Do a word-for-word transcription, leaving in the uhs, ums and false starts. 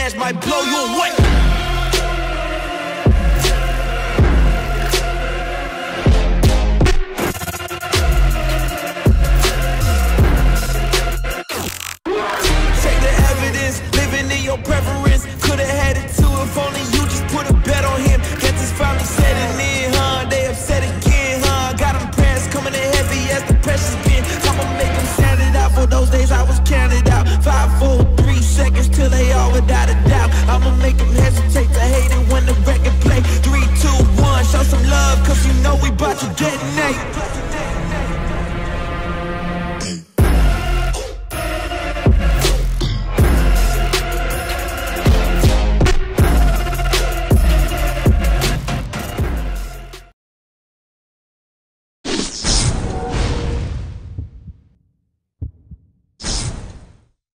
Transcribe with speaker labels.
Speaker 1: dash might blow you away. Check the evidence, living in your preference. Could've had it too if only you just put a bet on him. Guess it's finally setting in, huh? They upset again, huh? Got them prayers coming in heavy as the pressure's been. I'ma make them stand it out for those days I was counted out. Five, four, three seconds till they all without a doubt. I'ma make them hesitate to hate it when the record play. Three, two, one, show some love, cause you know we bout to detonate.